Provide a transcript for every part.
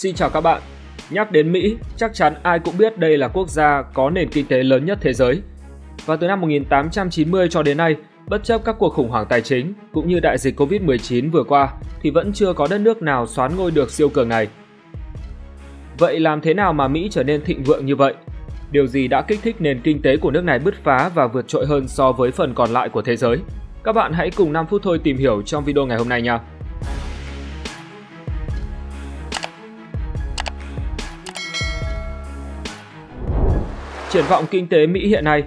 Xin chào các bạn. Nhắc đến Mỹ, chắc chắn ai cũng biết đây là quốc gia có nền kinh tế lớn nhất thế giới. Và từ năm 1890 cho đến nay, bất chấp các cuộc khủng hoảng tài chính cũng như đại dịch Covid-19 vừa qua thì vẫn chưa có đất nước nào soán ngôi được siêu cường này. Vậy làm thế nào mà Mỹ trở nên thịnh vượng như vậy? Điều gì đã kích thích nền kinh tế của nước này bứt phá và vượt trội hơn so với phần còn lại của thế giới? Các bạn hãy cùng 5 phút thôi tìm hiểu trong video ngày hôm nay nha. Triển vọng kinh tế Mỹ hiện nay.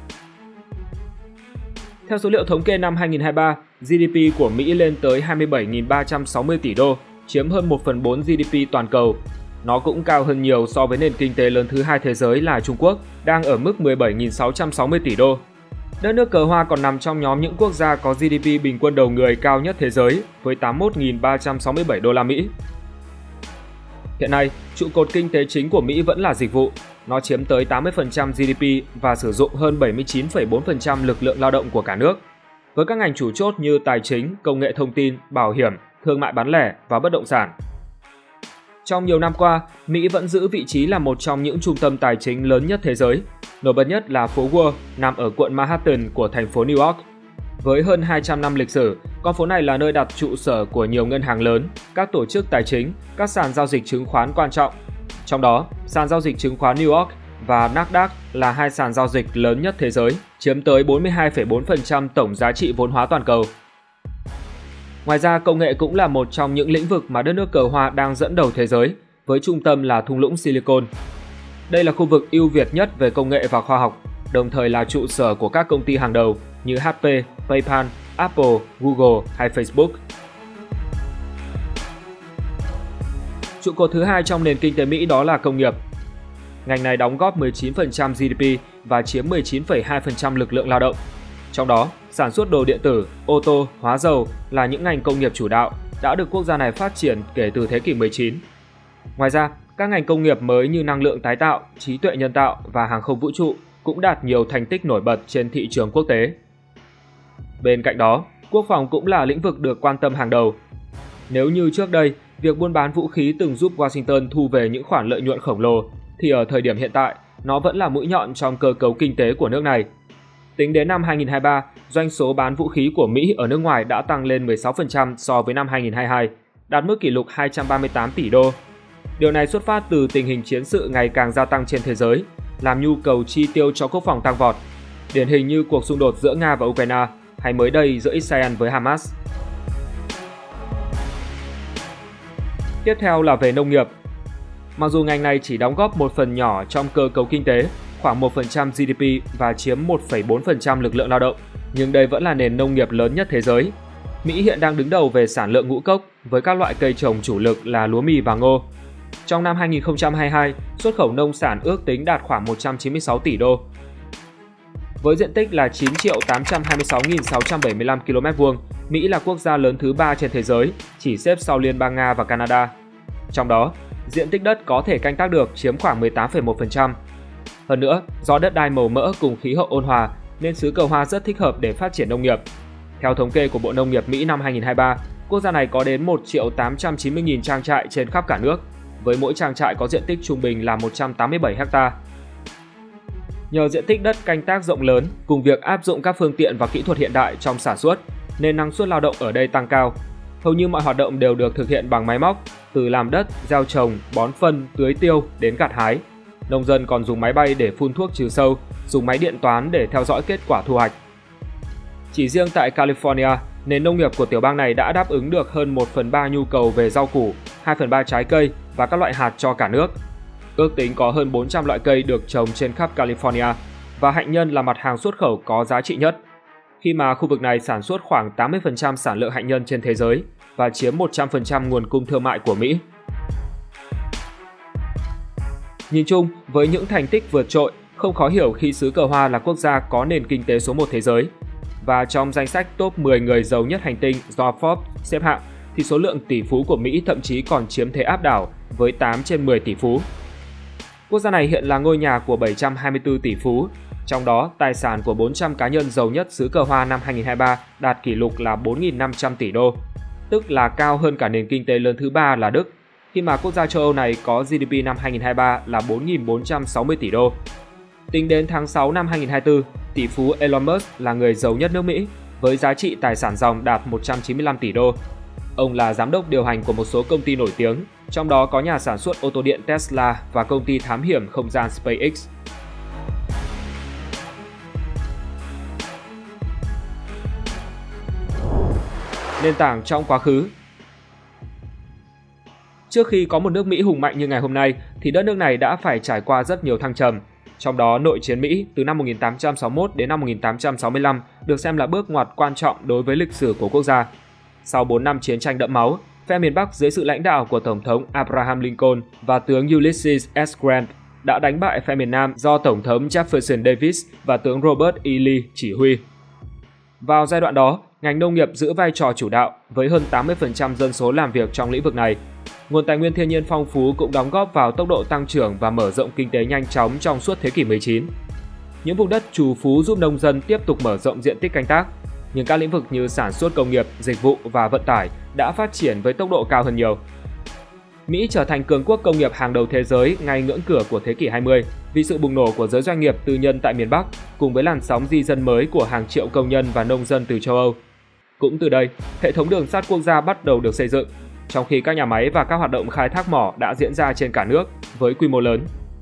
Theo số liệu thống kê năm 2023, GDP của Mỹ lên tới 27.360 tỷ đô, chiếm hơn 1/4 GDP toàn cầu. Nó cũng cao hơn nhiều so với nền kinh tế lớn thứ hai thế giới là Trung Quốc, đang ở mức 17.660 tỷ đô. Đất nước cờ hoa còn nằm trong nhóm những quốc gia có GDP bình quân đầu người cao nhất thế giới với 81.367 đô la Mỹ. Hiện nay, trụ cột kinh tế chính của Mỹ vẫn là dịch vụ. Nó chiếm tới 80% GDP và sử dụng hơn 79,4% lực lượng lao động của cả nước. Với các ngành chủ chốt như tài chính, công nghệ thông tin, bảo hiểm, thương mại bán lẻ và bất động sản. Trong nhiều năm qua, Mỹ vẫn giữ vị trí là một trong những trung tâm tài chính lớn nhất thế giới. Nổi bật nhất là phố Wall nằm ở quận Manhattan của thành phố New York. Với hơn 200 năm lịch sử, con phố này là nơi đặt trụ sở của nhiều ngân hàng lớn, các tổ chức tài chính, các sàn giao dịch chứng khoán quan trọng. Trong đó, sàn giao dịch chứng khoán New York và Nasdaq là hai sàn giao dịch lớn nhất thế giới, chiếm tới 42,4% tổng giá trị vốn hóa toàn cầu. Ngoài ra, công nghệ cũng là một trong những lĩnh vực mà đất nước cờ hoa đang dẫn đầu thế giới, với trung tâm là thung lũng Silicon. Đây là khu vực ưu việt nhất về công nghệ và khoa học, đồng thời là trụ sở của các công ty hàng đầu như HP, PayPal, Apple, Google hay Facebook. Trụ cột thứ hai trong nền kinh tế Mỹ đó là công nghiệp. Ngành này đóng góp 19% GDP và chiếm 19,2% lực lượng lao động. Trong đó, sản xuất đồ điện tử, ô tô, hóa dầu là những ngành công nghiệp chủ đạo đã được quốc gia này phát triển kể từ thế kỷ 19. Ngoài ra, các ngành công nghiệp mới như năng lượng tái tạo, trí tuệ nhân tạo và hàng không vũ trụ cũng đạt nhiều thành tích nổi bật trên thị trường quốc tế. Bên cạnh đó, quốc phòng cũng là lĩnh vực được quan tâm hàng đầu. Nếu như trước đây, việc buôn bán vũ khí từng giúp Washington thu về những khoản lợi nhuận khổng lồ, thì ở thời điểm hiện tại, nó vẫn là mũi nhọn trong cơ cấu kinh tế của nước này. Tính đến năm 2023, doanh số bán vũ khí của Mỹ ở nước ngoài đã tăng lên 16% so với năm 2022, đạt mức kỷ lục 238 tỷ đô. Điều này xuất phát từ tình hình chiến sự ngày càng gia tăng trên thế giới, làm nhu cầu chi tiêu cho quốc phòng tăng vọt, điển hình như cuộc xung đột giữa Nga và Ukraine hay mới đây giữa Israel với Hamas. Tiếp theo là về nông nghiệp. Mặc dù ngành này chỉ đóng góp một phần nhỏ trong cơ cấu kinh tế, khoảng 1% GDP và chiếm 1,4% lực lượng lao động, nhưng đây vẫn là nền nông nghiệp lớn nhất thế giới. Mỹ hiện đang đứng đầu về sản lượng ngũ cốc với các loại cây trồng chủ lực là lúa mì và ngô. Trong năm 2022, xuất khẩu nông sản ước tính đạt khoảng 196 tỷ đô. Với diện tích là 9.826.675 km2, Mỹ là quốc gia lớn thứ 3 trên thế giới, chỉ xếp sau Liên bang Nga và Canada. Trong đó, diện tích đất có thể canh tác được chiếm khoảng 18,1%. Hơn nữa, do đất đai màu mỡ cùng khí hậu ôn hòa nên xứ cờ hoa rất thích hợp để phát triển nông nghiệp. Theo thống kê của Bộ Nông nghiệp Mỹ năm 2023, quốc gia này có đến 1.890.000 trang trại trên khắp cả nước, với mỗi trang trại có diện tích trung bình là 187 ha. Nhờ diện tích đất canh tác rộng lớn cùng việc áp dụng các phương tiện và kỹ thuật hiện đại trong sản xuất, nên năng suất lao động ở đây tăng cao. Hầu như mọi hoạt động đều được thực hiện bằng máy móc, từ làm đất, gieo trồng, bón phân, tưới tiêu đến gặt hái. Nông dân còn dùng máy bay để phun thuốc trừ sâu, dùng máy điện toán để theo dõi kết quả thu hoạch. Chỉ riêng tại California, nền nông nghiệp của tiểu bang này đã đáp ứng được hơn 1/3 nhu cầu về rau củ, 2/3 trái cây và các loại hạt cho cả nước. Ước tính có hơn 400 loại cây được trồng trên khắp California và hạnh nhân là mặt hàng xuất khẩu có giá trị nhất, khi mà khu vực này sản xuất khoảng 80% sản lượng hạnh nhân trên thế giới và chiếm 100% nguồn cung thương mại của Mỹ. Nhìn chung, với những thành tích vượt trội, không khó hiểu khi xứ cờ hoa là quốc gia có nền kinh tế số 1 thế giới. Và trong danh sách top 10 người giàu nhất hành tinh do Forbes xếp hạng, thì số lượng tỷ phú của Mỹ thậm chí còn chiếm thế áp đảo với 8 trên 10 tỷ phú. Quốc gia này hiện là ngôi nhà của 724 tỷ phú, trong đó tài sản của 400 cá nhân giàu nhất xứ cờ hoa năm 2023 đạt kỷ lục là 4.500 tỷ đô, tức là cao hơn cả nền kinh tế lớn thứ 3 là Đức. khi mà quốc gia châu Âu này có GDP năm 2023 là 4.460 tỷ đô. Tính đến tháng 6 năm 2024, tỷ phú Elon Musk là người giàu nhất nước Mỹ với giá trị tài sản ròng đạt 195 tỷ đô. Ông là giám đốc điều hành của một số công ty nổi tiếng, trong đó có nhà sản xuất ô tô điện Tesla và công ty thám hiểm không gian SpaceX. Nền tảng trong quá khứ. Trước khi có một nước Mỹ hùng mạnh như ngày hôm nay, thì đất nước này đã phải trải qua rất nhiều thăng trầm. Trong đó, nội chiến Mỹ từ năm 1861 đến năm 1865 được xem là bước ngoặt quan trọng đối với lịch sử của quốc gia. Sau 4 năm chiến tranh đẫm máu, phe miền Bắc dưới sự lãnh đạo của Tổng thống Abraham Lincoln và tướng Ulysses S. Grant đã đánh bại phe miền Nam do Tổng thống Jefferson Davis và tướng Robert E. Lee chỉ huy. Vào giai đoạn đó, ngành nông nghiệp giữ vai trò chủ đạo với hơn 80% dân số làm việc trong lĩnh vực này. Nguồn tài nguyên thiên nhiên phong phú cũng đóng góp vào tốc độ tăng trưởng và mở rộng kinh tế nhanh chóng trong suốt thế kỷ 19. Những vùng đất trù phú giúp nông dân tiếp tục mở rộng diện tích canh tác, nhưng các lĩnh vực như sản xuất công nghiệp, dịch vụ và vận tải đã phát triển với tốc độ cao hơn nhiều. Mỹ trở thành cường quốc công nghiệp hàng đầu thế giới ngay ngưỡng cửa của thế kỷ 20 vì sự bùng nổ của giới doanh nghiệp tư nhân tại miền Bắc cùng với làn sóng di dân mới của hàng triệu công nhân và nông dân từ châu Âu. Cũng từ đây, hệ thống đường sắt quốc gia bắt đầu được xây dựng, trong khi các nhà máy và các hoạt động khai thác mỏ đã diễn ra trên cả nước với quy mô lớn.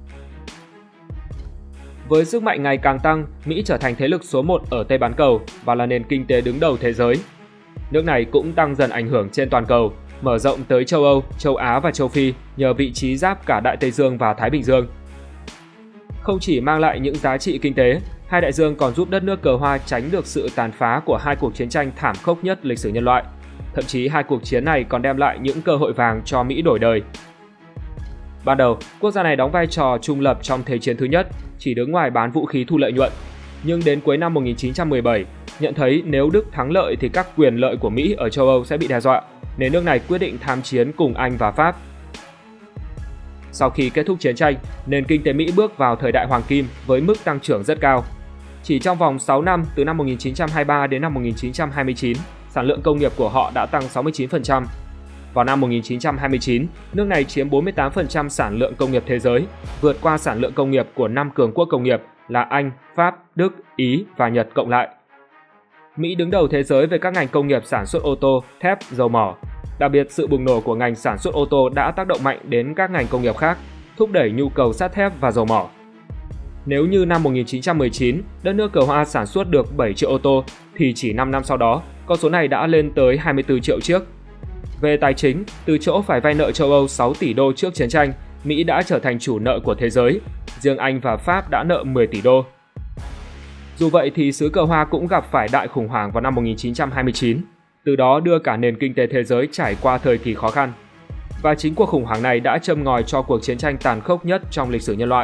Với sức mạnh ngày càng tăng, Mỹ trở thành thế lực số 1 ở Tây bán cầu và là nền kinh tế đứng đầu thế giới. Nước này cũng tăng dần ảnh hưởng trên toàn cầu, mở rộng tới châu Âu, châu Á và châu Phi nhờ vị trí giáp cả Đại Tây Dương và Thái Bình Dương. Không chỉ mang lại những giá trị kinh tế, hai đại dương còn giúp đất nước cờ hoa tránh được sự tàn phá của hai cuộc chiến tranh thảm khốc nhất lịch sử nhân loại. Thậm chí hai cuộc chiến này còn đem lại những cơ hội vàng cho Mỹ đổi đời. Ban đầu, quốc gia này đóng vai trò trung lập trong Thế chiến thứ nhất, chỉ đứng ngoài bán vũ khí thu lợi nhuận. Nhưng đến cuối năm 1917, nhận thấy nếu Đức thắng lợi thì các quyền lợi của Mỹ ở châu Âu sẽ bị đe dọa, nên nước này quyết định tham chiến cùng Anh và Pháp. Sau khi kết thúc chiến tranh, nền kinh tế Mỹ bước vào thời đại hoàng kim với mức tăng trưởng rất cao. Chỉ trong vòng 6 năm, từ năm 1923 đến năm 1929, sản lượng công nghiệp của họ đã tăng 69%. Vào năm 1929, nước này chiếm 48% sản lượng công nghiệp thế giới, vượt qua sản lượng công nghiệp của 5 cường quốc công nghiệp là Anh, Pháp, Đức, Ý và Nhật cộng lại. Mỹ đứng đầu thế giới về các ngành công nghiệp sản xuất ô tô, thép, dầu mỏ. Đặc biệt, sự bùng nổ của ngành sản xuất ô tô đã tác động mạnh đến các ngành công nghiệp khác, thúc đẩy nhu cầu sắt thép và dầu mỏ. Nếu như năm 1919, đất nước cờ hoa sản xuất được 7 triệu ô tô, thì chỉ 5 năm sau đó, con số này đã lên tới 24 triệu chiếc. Về tài chính, từ chỗ phải vay nợ châu Âu 6 tỷ đô trước chiến tranh, Mỹ đã trở thành chủ nợ của thế giới. Riêng Anh và Pháp đã nợ 10 tỷ đô. Dù vậy thì xứ cờ hoa cũng gặp phải đại khủng hoảng vào năm 1929, từ đó đưa cả nền kinh tế thế giới trải qua thời kỳ khó khăn. Và chính cuộc khủng hoảng này đã châm ngòi cho cuộc chiến tranh tàn khốc nhất trong lịch sử nhân loại.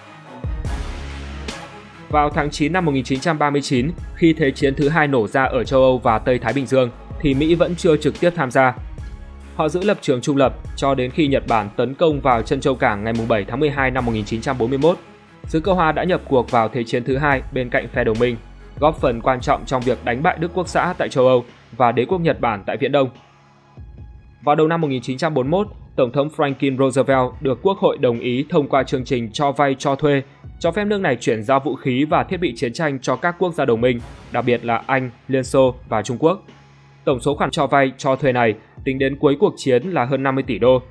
Vào tháng 9 năm 1939, khi Thế chiến thứ hai nổ ra ở châu Âu và Tây Thái Bình Dương, thì Mỹ vẫn chưa trực tiếp tham gia. Họ giữ lập trường trung lập cho đến khi Nhật Bản tấn công vào Trân Châu Cảng ngày 7 tháng 12 năm 1941. Xứ cờ hoa đã nhập cuộc vào Thế chiến thứ hai bên cạnh phe đồng minh, góp phần quan trọng trong việc đánh bại Đức Quốc xã tại châu Âu và Đế quốc Nhật Bản tại Viễn Đông. Vào đầu năm 1941, Tổng thống Franklin Roosevelt được Quốc hội đồng ý thông qua chương trình cho vay cho thuê, cho phép nước này chuyển giao vũ khí và thiết bị chiến tranh cho các quốc gia đồng minh, đặc biệt là Anh, Liên Xô và Trung Quốc. Tổng số khoản cho vay cho thuê này tính đến cuối cuộc chiến là hơn 50 tỷ đô.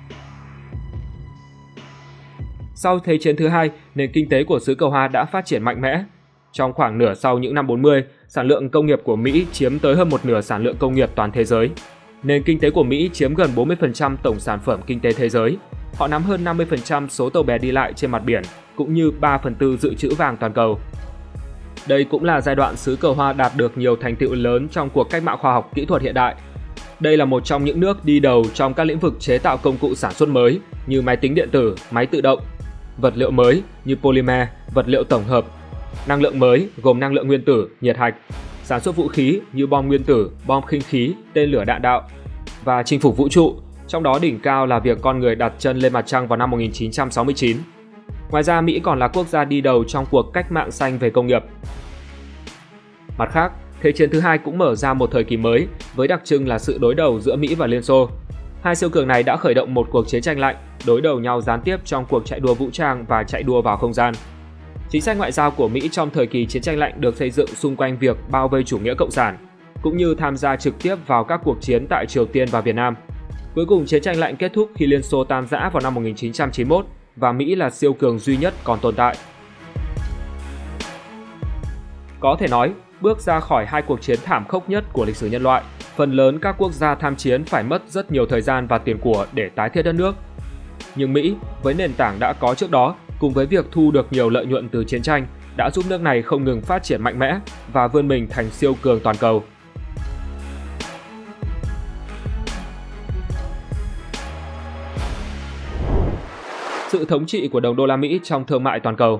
Sau Thế chiến thứ hai, nền kinh tế của xứ cờ hoa đã phát triển mạnh mẽ. Trong khoảng nửa sau những năm 40, sản lượng công nghiệp của Mỹ chiếm tới hơn một nửa sản lượng công nghiệp toàn thế giới. Nền kinh tế của Mỹ chiếm gần 40% tổng sản phẩm kinh tế thế giới. Họ nắm hơn 50% số tàu bè đi lại trên mặt biển, cũng như 3/4 dự trữ vàng toàn cầu. Đây cũng là giai đoạn xứ cờ hoa đạt được nhiều thành tựu lớn trong cuộc cách mạng khoa học kỹ thuật hiện đại. Đây là một trong những nước đi đầu trong các lĩnh vực chế tạo công cụ sản xuất mới như máy tính điện tử, máy tự động, vật liệu mới như polymer, vật liệu tổng hợp, năng lượng mới gồm năng lượng nguyên tử, nhiệt hạch, sản xuất vũ khí như bom nguyên tử, bom khinh khí, tên lửa đạn đạo và chinh phục vũ trụ, trong đó đỉnh cao là việc con người đặt chân lên mặt trăng vào năm 1969. Ngoài ra, Mỹ còn là quốc gia đi đầu trong cuộc cách mạng xanh về công nghiệp. Mặt khác, Thế chiến thứ hai cũng mở ra một thời kỳ mới với đặc trưng là sự đối đầu giữa Mỹ và Liên Xô. Hai siêu cường này đã khởi động một cuộc chiến tranh lạnh, đối đầu nhau gián tiếp trong cuộc chạy đua vũ trang và chạy đua vào không gian. Chính sách ngoại giao của Mỹ trong thời kỳ chiến tranh lạnh được xây dựng xung quanh việc bao vây chủ nghĩa cộng sản, cũng như tham gia trực tiếp vào các cuộc chiến tại Triều Tiên và Việt Nam. Cuối cùng chiến tranh lạnh kết thúc khi Liên Xô tan rã vào năm 1991 và Mỹ là siêu cường duy nhất còn tồn tại. Có thể nói, bước ra khỏi hai cuộc chiến thảm khốc nhất của lịch sử nhân loại, phần lớn các quốc gia tham chiến phải mất rất nhiều thời gian và tiền của để tái thiết đất nước. Nhưng Mỹ, với nền tảng đã có trước đó, cùng với việc thu được nhiều lợi nhuận từ chiến tranh, đã giúp nước này không ngừng phát triển mạnh mẽ và vươn mình thành siêu cường toàn cầu. Sự thống trị của đồng đô la Mỹ trong thương mại toàn cầu.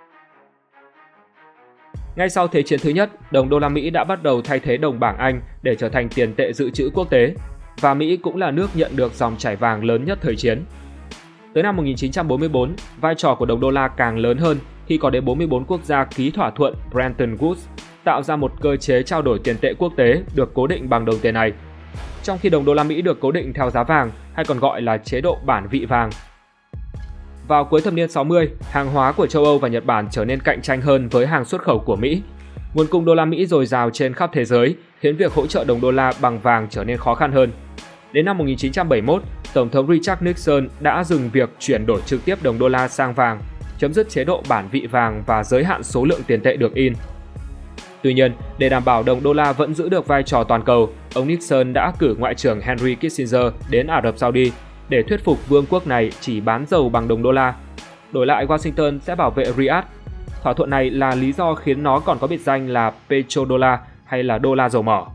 Ngay sau Thế chiến thứ nhất, đồng đô la Mỹ đã bắt đầu thay thế đồng bảng Anh để trở thành tiền tệ dự trữ quốc tế, và Mỹ cũng là nước nhận được dòng chảy vàng lớn nhất thời chiến. Tới năm 1944, vai trò của đồng đô la càng lớn hơn khi có đến 44 quốc gia ký thỏa thuận Bretton Woods, tạo ra một cơ chế trao đổi tiền tệ quốc tế được cố định bằng đồng tiền này. Trong khi đồng đô la Mỹ được cố định theo giá vàng, hay còn gọi là chế độ bản vị vàng. Vào cuối thập niên 60, hàng hóa của châu Âu và Nhật Bản trở nên cạnh tranh hơn với hàng xuất khẩu của Mỹ. Nguồn cung đô la Mỹ dồi dào trên khắp thế giới khiến việc hỗ trợ đồng đô la bằng vàng trở nên khó khăn hơn. Đến năm 1971, Tổng thống Richard Nixon đã dừng việc chuyển đổi trực tiếp đồng đô la sang vàng, chấm dứt chế độ bản vị vàng và giới hạn số lượng tiền tệ được in. Tuy nhiên, để đảm bảo đồng đô la vẫn giữ được vai trò toàn cầu, ông Nixon đã cử Ngoại trưởng Henry Kissinger đến Ả Rập Saudi để thuyết phục vương quốc này chỉ bán dầu bằng đồng đô la. Đổi lại, Washington sẽ bảo vệ Riyadh. Thỏa thuận này là lý do khiến nó còn có biệt danh là petrodollar hay là đô la dầu mỏ.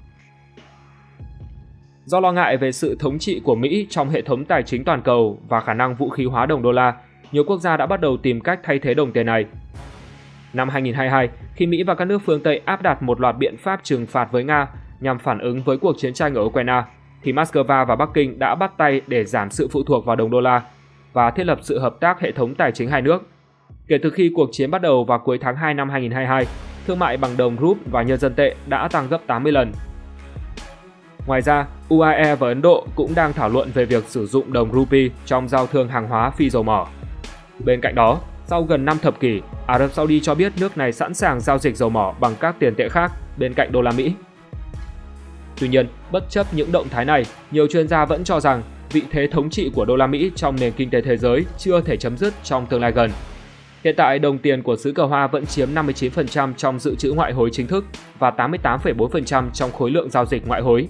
Do lo ngại về sự thống trị của Mỹ trong hệ thống tài chính toàn cầu và khả năng vũ khí hóa đồng đô la, nhiều quốc gia đã bắt đầu tìm cách thay thế đồng tiền này. Năm 2022, khi Mỹ và các nước phương Tây áp đặt một loạt biện pháp trừng phạt với Nga nhằm phản ứng với cuộc chiến tranh ở Ukraine, thì Moscow và Bắc Kinh đã bắt tay để giảm sự phụ thuộc vào đồng đô la và thiết lập sự hợp tác hệ thống tài chính hai nước. Kể từ khi cuộc chiến bắt đầu vào cuối tháng 2 năm 2022, thương mại bằng đồng rúp và nhân dân tệ đã tăng gấp 80 lần. Ngoài ra, UAE và Ấn Độ cũng đang thảo luận về việc sử dụng đồng rupee trong giao thương hàng hóa phi dầu mỏ. Bên cạnh đó, sau gần 5 thập kỷ, Ả Rập Saudi cho biết nước này sẵn sàng giao dịch dầu mỏ bằng các tiền tệ khác bên cạnh đô la Mỹ. Tuy nhiên, bất chấp những động thái này, nhiều chuyên gia vẫn cho rằng vị thế thống trị của đô la Mỹ trong nền kinh tế thế giới chưa thể chấm dứt trong tương lai gần. Hiện tại, đồng tiền của xứ cờ hoa vẫn chiếm 59% trong dự trữ ngoại hối chính thức và 88,4% trong khối lượng giao dịch ngoại hối.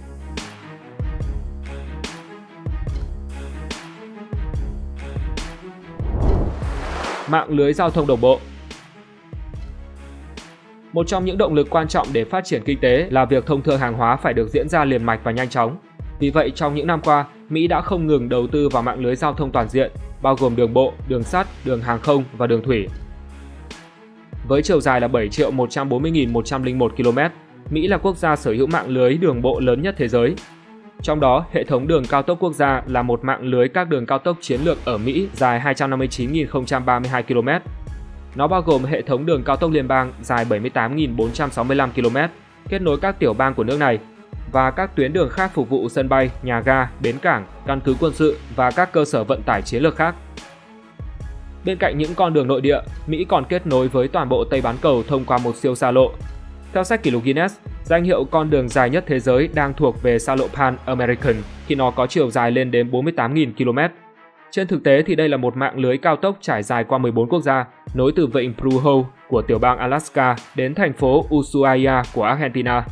Mạng lưới giao thông đồng bộ. Một trong những động lực quan trọng để phát triển kinh tế là việc thông thương hàng hóa phải được diễn ra liền mạch và nhanh chóng. Vì vậy, trong những năm qua, Mỹ đã không ngừng đầu tư vào mạng lưới giao thông toàn diện, bao gồm đường bộ, đường sắt, đường hàng không và đường thủy. Với chiều dài là 7.140.101 km, Mỹ là quốc gia sở hữu mạng lưới đường bộ lớn nhất thế giới. Trong đó, hệ thống đường cao tốc quốc gia là một mạng lưới các đường cao tốc chiến lược ở Mỹ dài 259.032 km. Nó bao gồm hệ thống đường cao tốc liên bang dài 78.465 km, kết nối các tiểu bang của nước này, và các tuyến đường khác phục vụ sân bay, nhà ga, bến cảng, căn cứ quân sự và các cơ sở vận tải chiến lược khác. Bên cạnh những con đường nội địa, Mỹ còn kết nối với toàn bộ Tây bán cầu thông qua một siêu xa lộ. Theo sách kỷ lục Guinness, danh hiệu con đường dài nhất thế giới đang thuộc về xa lộ Pan American khi nó có chiều dài lên đến 48.000 km. Trên thực tế thì đây là một mạng lưới cao tốc trải dài qua 14 quốc gia, nối từ vịnh Pruho của tiểu bang Alaska đến thành phố Ushuaia của Argentina.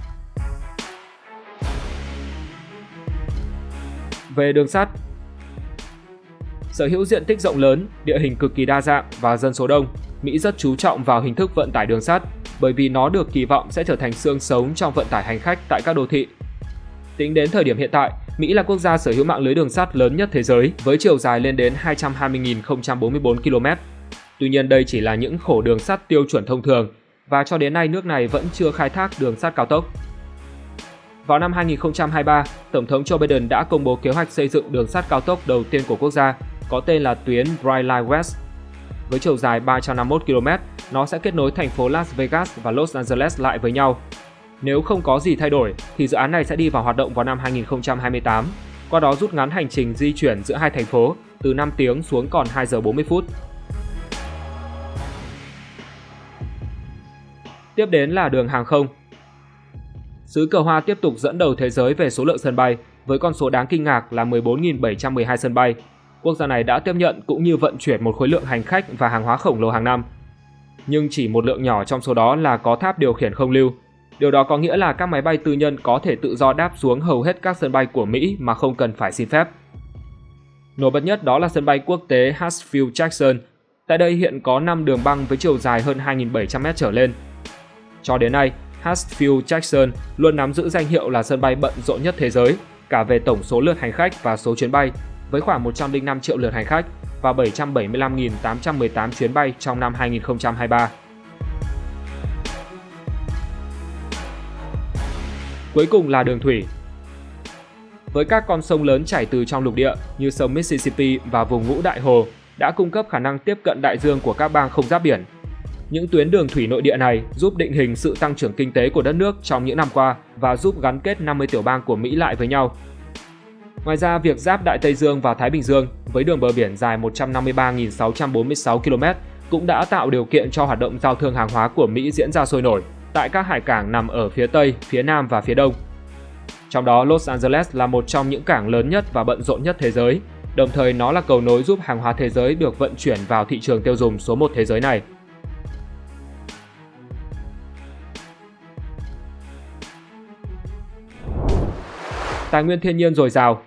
Về đường sắt, sở hữu diện tích rộng lớn, địa hình cực kỳ đa dạng và dân số đông, Mỹ rất chú trọng vào hình thức vận tải đường sắt bởi vì nó được kỳ vọng sẽ trở thành xương sống trong vận tải hành khách tại các đô thị. Tính đến thời điểm hiện tại, Mỹ là quốc gia sở hữu mạng lưới đường sắt lớn nhất thế giới với chiều dài lên đến 220.044 km. Tuy nhiên đây chỉ là những khổ đường sắt tiêu chuẩn thông thường và cho đến nay nước này vẫn chưa khai thác đường sắt cao tốc. Vào năm 2023, Tổng thống Joe Biden đã công bố kế hoạch xây dựng đường sắt cao tốc đầu tiên của quốc gia, có tên là tuyến Bright Line West. Với chiều dài 351 km, nó sẽ kết nối thành phố Las Vegas và Los Angeles lại với nhau. Nếu không có gì thay đổi, thì dự án này sẽ đi vào hoạt động vào năm 2028, qua đó rút ngắn hành trình di chuyển giữa hai thành phố từ 5 tiếng xuống còn 2 giờ 40 phút. Tiếp đến là đường hàng không. Xứ Cờ Hoa tiếp tục dẫn đầu thế giới về số lượng sân bay với con số đáng kinh ngạc là 14.712 sân bay. Quốc gia này đã tiếp nhận cũng như vận chuyển một khối lượng hành khách và hàng hóa khổng lồ hàng năm. Nhưng chỉ một lượng nhỏ trong số đó là có tháp điều khiển không lưu. Điều đó có nghĩa là các máy bay tư nhân có thể tự do đáp xuống hầu hết các sân bay của Mỹ mà không cần phải xin phép. Nổi bật nhất đó là sân bay quốc tế Hartsfield-Jackson. Tại đây hiện có 5 đường băng với chiều dài hơn 2.700m trở lên. Cho đến nay, Hartsfield-Jackson luôn nắm giữ danh hiệu là sân bay bận rộn nhất thế giới, cả về tổng số lượt hành khách và số chuyến bay, với khoảng 105 triệu lượt hành khách và 775.818 chuyến bay trong năm 2023. Cuối cùng là đường thủy. Với các con sông lớn chảy từ trong lục địa như sông Mississippi và vùng Ngũ Đại Hồ đã cung cấp khả năng tiếp cận đại dương của các bang không giáp biển. Những tuyến đường thủy nội địa này giúp định hình sự tăng trưởng kinh tế của đất nước trong những năm qua và giúp gắn kết 50 tiểu bang của Mỹ lại với nhau. Ngoài ra, việc giáp Đại Tây Dương và Thái Bình Dương với đường bờ biển dài 153.646 km cũng đã tạo điều kiện cho hoạt động giao thương hàng hóa của Mỹ diễn ra sôi nổi tại các hải cảng nằm ở phía Tây, phía Nam và phía Đông. Trong đó, Los Angeles là một trong những cảng lớn nhất và bận rộn nhất thế giới, đồng thời nó là cầu nối giúp hàng hóa thế giới được vận chuyển vào thị trường tiêu dùng số 1 thế giới này. Tài nguyên thiên nhiên dồi dào.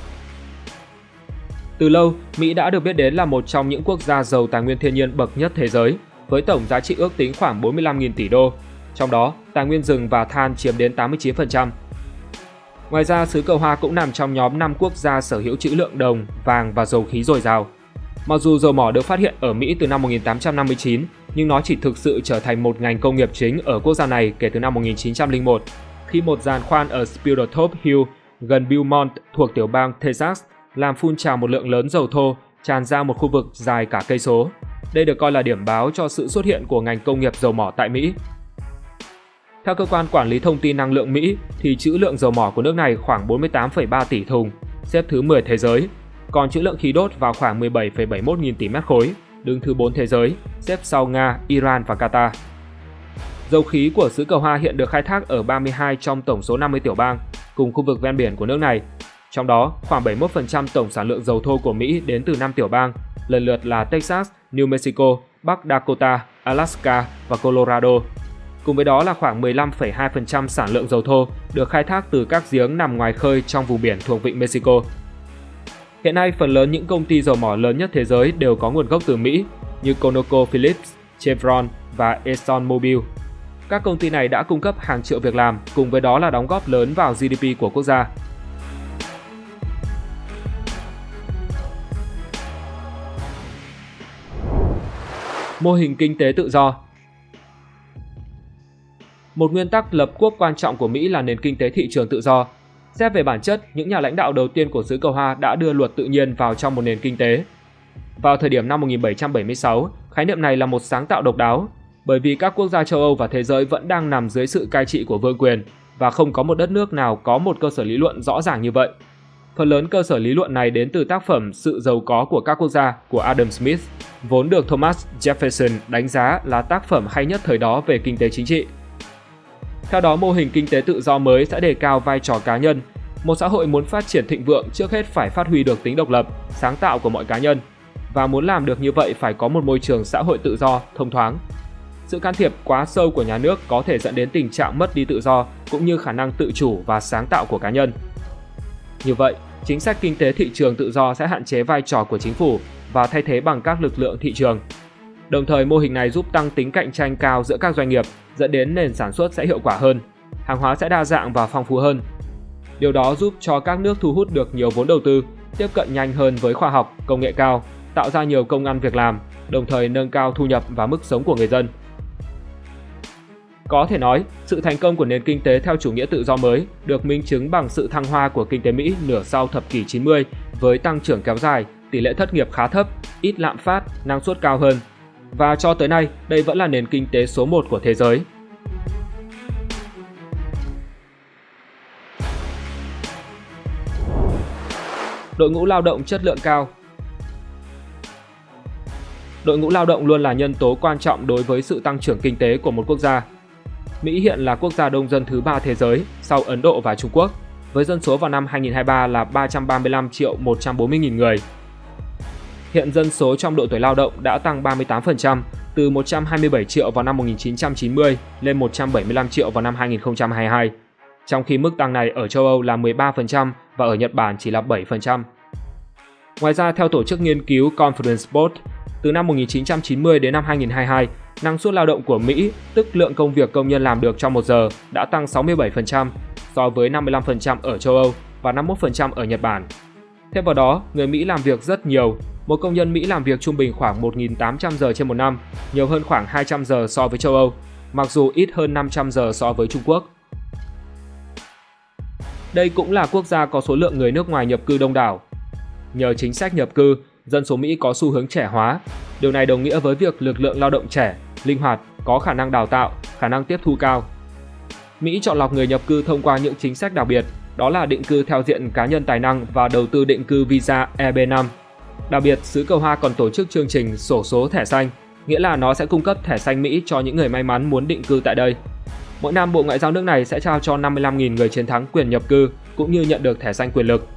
Từ lâu, Mỹ đã được biết đến là một trong những quốc gia giàu tài nguyên thiên nhiên bậc nhất thế giới, với tổng giá trị ước tính khoảng 45.000 tỷ đô, trong đó tài nguyên rừng và than chiếm đến 89%. Ngoài ra, xứ Cờ Hoa cũng nằm trong nhóm 5 quốc gia sở hữu trữ lượng đồng, vàng và dầu khí dồi dào. Mặc dù dầu mỏ được phát hiện ở Mỹ từ năm 1859, nhưng nó chỉ thực sự trở thành một ngành công nghiệp chính ở quốc gia này kể từ năm 1901, khi một giàn khoan ở Spindletop Hill gần Beaumont thuộc tiểu bang Texas làm phun trào một lượng lớn dầu thô tràn ra một khu vực dài cả cây số. Đây được coi là điểm báo cho sự xuất hiện của ngành công nghiệp dầu mỏ tại Mỹ. Theo cơ quan quản lý thông tin năng lượng Mỹ, thì trữ lượng dầu mỏ của nước này khoảng 48,3 tỷ thùng, xếp thứ 10 thế giới, còn trữ lượng khí đốt vào khoảng 17,71 nghìn tỷ mét khối, đứng thứ 4 thế giới, xếp sau Nga, Iran và Qatar. Dầu khí của xứ Cờ Hoa hiện được khai thác ở 32 trong tổng số 50 tiểu bang, cùng khu vực ven biển của nước này. Trong đó, khoảng 71% tổng sản lượng dầu thô của Mỹ đến từ 5 tiểu bang, lần lượt là Texas, New Mexico, Bắc Dakota, Alaska và Colorado. Cùng với đó là khoảng 15,2% sản lượng dầu thô được khai thác từ các giếng nằm ngoài khơi trong vùng biển thuộc vịnh Mexico. Hiện nay, phần lớn những công ty dầu mỏ lớn nhất thế giới đều có nguồn gốc từ Mỹ, như ConocoPhillips, Chevron và ExxonMobil. Các công ty này đã cung cấp hàng triệu việc làm, cùng với đó là đóng góp lớn vào GDP của quốc gia. Mô hình kinh tế tự do. Một nguyên tắc lập quốc quan trọng của Mỹ là nền kinh tế thị trường tự do. Xét về bản chất, những nhà lãnh đạo đầu tiên của xứ Cờ Hoa đã đưa luật tự nhiên vào trong một nền kinh tế. Vào thời điểm năm 1776, khái niệm này là một sáng tạo độc đáo, bởi vì các quốc gia châu Âu và thế giới vẫn đang nằm dưới sự cai trị của vương quyền và không có một đất nước nào có một cơ sở lý luận rõ ràng như vậy. Phần lớn cơ sở lý luận này đến từ tác phẩm Sự giàu có của các quốc gia của Adam Smith, vốn được Thomas Jefferson đánh giá là tác phẩm hay nhất thời đó về kinh tế chính trị. Theo đó, mô hình kinh tế tự do mới sẽ đề cao vai trò cá nhân. Một xã hội muốn phát triển thịnh vượng trước hết phải phát huy được tính độc lập, sáng tạo của mọi cá nhân. Và muốn làm được như vậy phải có một môi trường xã hội tự do, thông thoáng. Sự can thiệp quá sâu của nhà nước có thể dẫn đến tình trạng mất đi tự do cũng như khả năng tự chủ và sáng tạo của cá nhân. Như vậy, chính sách kinh tế thị trường tự do sẽ hạn chế vai trò của chính phủ và thay thế bằng các lực lượng thị trường. Đồng thời, mô hình này giúp tăng tính cạnh tranh cao giữa các doanh nghiệp, dẫn đến nền sản xuất sẽ hiệu quả hơn, hàng hóa sẽ đa dạng và phong phú hơn. Điều đó giúp cho các nước thu hút được nhiều vốn đầu tư, tiếp cận nhanh hơn với khoa học, công nghệ cao, tạo ra nhiều công ăn việc làm, đồng thời nâng cao thu nhập và mức sống của người dân. Có thể nói, sự thành công của nền kinh tế theo chủ nghĩa tự do mới được minh chứng bằng sự thăng hoa của kinh tế Mỹ nửa sau thập kỷ 90 với tăng trưởng kéo dài, tỷ lệ thất nghiệp khá thấp, ít lạm phát, năng suất cao hơn. Và cho tới nay, đây vẫn là nền kinh tế số 1 của thế giới. Đội ngũ lao động chất lượng cao. Đội ngũ lao động luôn là nhân tố quan trọng đối với sự tăng trưởng kinh tế của một quốc gia. Mỹ hiện là quốc gia đông dân thứ 3 thế giới sau Ấn Độ và Trung Quốc, với dân số vào năm 2023 là 335.140.000 người. Hiện dân số trong độ tuổi lao động đã tăng 38%, từ 127 triệu vào năm 1990 lên 175 triệu vào năm 2022, trong khi mức tăng này ở châu Âu là 13% và ở Nhật Bản chỉ là 7%. Ngoài ra, theo tổ chức nghiên cứu Conference Board, từ năm 1990 đến năm 2022, năng suất lao động của Mỹ, tức lượng công việc công nhân làm được trong một giờ, đã tăng 67% so với 55% ở châu Âu và 51% ở Nhật Bản. Thêm vào đó, người Mỹ làm việc rất nhiều. Một công nhân Mỹ làm việc trung bình khoảng 1.800 giờ trên một năm, nhiều hơn khoảng 200 giờ so với châu Âu, mặc dù ít hơn 500 giờ so với Trung Quốc. Đây cũng là quốc gia có số lượng người nước ngoài nhập cư đông đảo. Nhờ chính sách nhập cư, dân số Mỹ có xu hướng trẻ hóa. Điều này đồng nghĩa với việc lực lượng lao động trẻ, linh hoạt, có khả năng đào tạo, khả năng tiếp thu cao. Mỹ chọn lọc người nhập cư thông qua những chính sách đặc biệt, đó là định cư theo diện cá nhân tài năng và đầu tư định cư visa EB5. Đặc biệt, xứ Cờ Hoa còn tổ chức chương trình xổ số thẻ xanh, nghĩa là nó sẽ cung cấp thẻ xanh Mỹ cho những người may mắn muốn định cư tại đây. Mỗi năm, Bộ Ngoại giao nước này sẽ trao cho 55.000 người chiến thắng quyền nhập cư cũng như nhận được thẻ xanh quyền lực.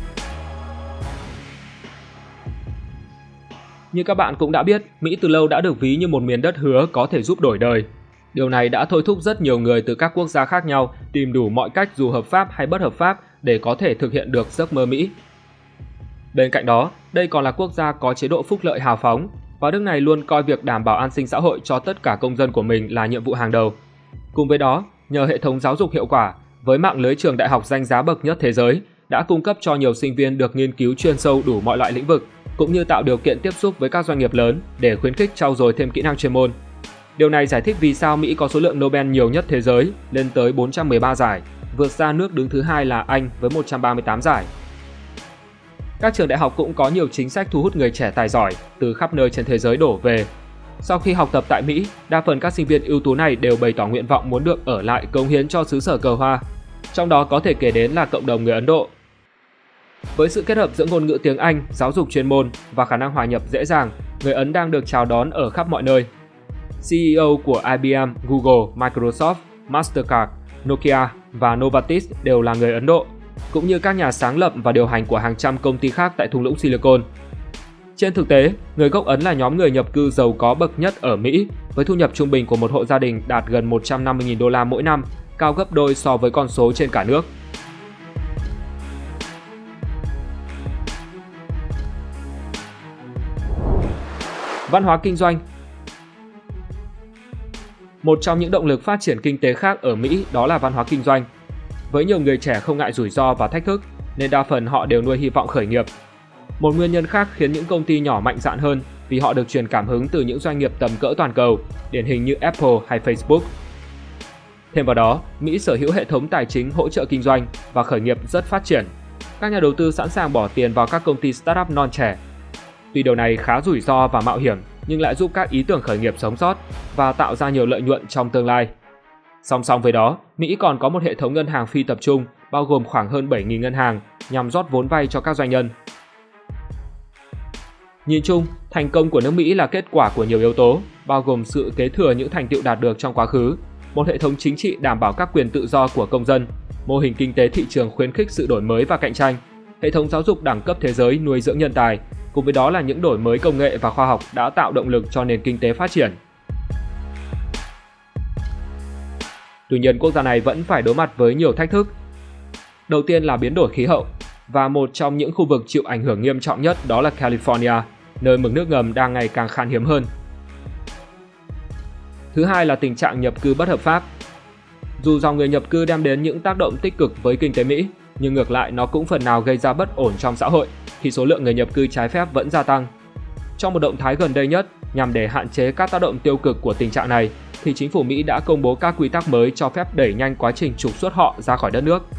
Như các bạn cũng đã biết, Mỹ từ lâu đã được ví như một miền đất hứa có thể giúp đổi đời. Điều này đã thôi thúc rất nhiều người từ các quốc gia khác nhau tìm đủ mọi cách dù hợp pháp hay bất hợp pháp để có thể thực hiện được giấc mơ Mỹ. Bên cạnh đó, đây còn là quốc gia có chế độ phúc lợi hào phóng và nước này luôn coi việc đảm bảo an sinh xã hội cho tất cả công dân của mình là nhiệm vụ hàng đầu. Cùng với đó, nhờ hệ thống giáo dục hiệu quả, với mạng lưới trường đại học danh giá bậc nhất thế giới, đã cung cấp cho nhiều sinh viên được nghiên cứu chuyên sâu đủ mọi loại lĩnh vực, cũng như tạo điều kiện tiếp xúc với các doanh nghiệp lớn để khuyến khích trau dồi thêm kỹ năng chuyên môn. Điều này giải thích vì sao Mỹ có số lượng Nobel nhiều nhất thế giới, lên tới 413 giải, vượt xa nước đứng thứ hai là Anh với 138 giải. Các trường đại học cũng có nhiều chính sách thu hút người trẻ tài giỏi từ khắp nơi trên thế giới đổ về. Sau khi học tập tại Mỹ, đa phần các sinh viên ưu tú này đều bày tỏ nguyện vọng muốn được ở lại cống hiến cho xứ sở cờ hoa. Trong đó có thể kể đến là cộng đồng người Ấn Độ. Với sự kết hợp giữa ngôn ngữ tiếng Anh, giáo dục chuyên môn và khả năng hòa nhập dễ dàng, người Ấn đang được chào đón ở khắp mọi nơi. CEO của IBM, Google, Microsoft, Mastercard, Nokia và Novartis đều là người Ấn Độ, cũng như các nhà sáng lập và điều hành của hàng trăm công ty khác tại thung lũng Silicon. Trên thực tế, người gốc Ấn là nhóm người nhập cư giàu có bậc nhất ở Mỹ, với thu nhập trung bình của một hộ gia đình đạt gần 150.000 đô la mỗi năm, cao gấp đôi so với con số trên cả nước. Văn hóa kinh doanh. Một trong những động lực phát triển kinh tế khác ở Mỹ đó là văn hóa kinh doanh. Với nhiều người trẻ không ngại rủi ro và thách thức, nên đa phần họ đều nuôi hy vọng khởi nghiệp. Một nguyên nhân khác khiến những công ty nhỏ mạnh dạn hơn vì họ được truyền cảm hứng từ những doanh nghiệp tầm cỡ toàn cầu, điển hình như Apple hay Facebook. Thêm vào đó, Mỹ sở hữu hệ thống tài chính hỗ trợ kinh doanh và khởi nghiệp rất phát triển. Các nhà đầu tư sẵn sàng bỏ tiền vào các công ty startup non trẻ. Tuy điều này khá rủi ro và mạo hiểm, nhưng lại giúp các ý tưởng khởi nghiệp sống sót và tạo ra nhiều lợi nhuận trong tương lai. Song song với đó, Mỹ còn có một hệ thống ngân hàng phi tập trung bao gồm khoảng hơn 7.000 ngân hàng nhằm rót vốn vay cho các doanh nhân. Nhìn chung, thành công của nước Mỹ là kết quả của nhiều yếu tố, bao gồm sự kế thừa những thành tựu đạt được trong quá khứ, một hệ thống chính trị đảm bảo các quyền tự do của công dân, mô hình kinh tế thị trường khuyến khích sự đổi mới và cạnh tranh, hệ thống giáo dục đẳng cấp thế giới nuôi dưỡng nhân tài, cùng với đó là những đổi mới công nghệ và khoa học đã tạo động lực cho nền kinh tế phát triển. Tuy nhiên, quốc gia này vẫn phải đối mặt với nhiều thách thức. Đầu tiên là biến đổi khí hậu, và một trong những khu vực chịu ảnh hưởng nghiêm trọng nhất đó là California, nơi mực nước ngầm đang ngày càng khan hiếm hơn. Thứ hai là tình trạng nhập cư bất hợp pháp. Dù dòng người nhập cư đem đến những tác động tích cực với kinh tế Mỹ, nhưng ngược lại nó cũng phần nào gây ra bất ổn trong xã hội khi số lượng người nhập cư trái phép vẫn gia tăng. Trong một động thái gần đây nhất, nhằm để hạn chế các tác động tiêu cực của tình trạng này, thì chính phủ Mỹ đã công bố các quy tắc mới cho phép đẩy nhanh quá trình trục xuất họ ra khỏi đất nước.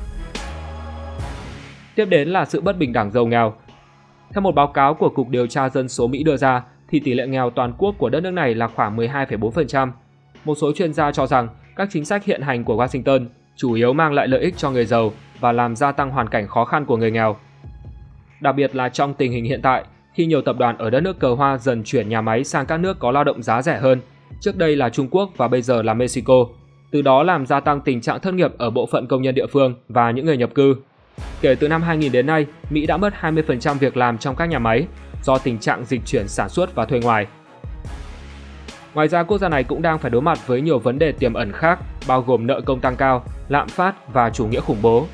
Tiếp đến là sự bất bình đẳng giàu nghèo. Theo một báo cáo của Cục Điều tra Dân số Mỹ đưa ra, thì tỷ lệ nghèo toàn quốc của đất nước này là khoảng 12,4%. Một số chuyên gia cho rằng các chính sách hiện hành của Washington chủ yếu mang lại lợi ích cho người giàu và làm gia tăng hoàn cảnh khó khăn của người nghèo. đặc biệt là trong tình hình hiện tại khi nhiều tập đoàn ở đất nước cờ hoa dần chuyển nhà máy sang các nước có lao động giá rẻ hơn, trước đây là Trung Quốc và bây giờ là Mexico, từ đó làm gia tăng tình trạng thất nghiệp ở bộ phận công nhân địa phương và những người nhập cư. Kể từ năm 2000 đến nay, Mỹ đã mất 20% việc làm trong các nhà máy do tình trạng dịch chuyển sản xuất và thuê ngoài. Ngoài ra, quốc gia này cũng đang phải đối mặt với nhiều vấn đề tiềm ẩn khác, bao gồm nợ công tăng cao, lạm phát và chủ nghĩa khủng bố.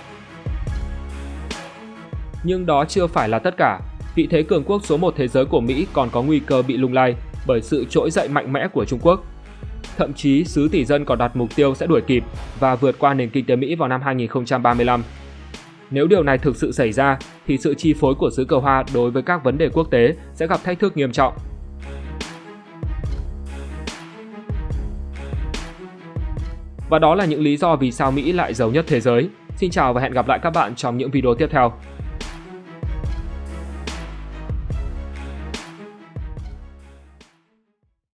Nhưng đó chưa phải là tất cả. Vị thế cường quốc số 1 thế giới của Mỹ còn có nguy cơ bị lung lay bởi sự trỗi dậy mạnh mẽ của Trung Quốc. Thậm chí, xứ tỷ dân còn đặt mục tiêu sẽ đuổi kịp và vượt qua nền kinh tế Mỹ vào năm 2035. Nếu điều này thực sự xảy ra, thì sự chi phối của xứ cờ hoa đối với các vấn đề quốc tế sẽ gặp thách thức nghiêm trọng. Và đó là những lý do vì sao Mỹ lại giàu nhất thế giới. Xin chào và hẹn gặp lại các bạn trong những video tiếp theo.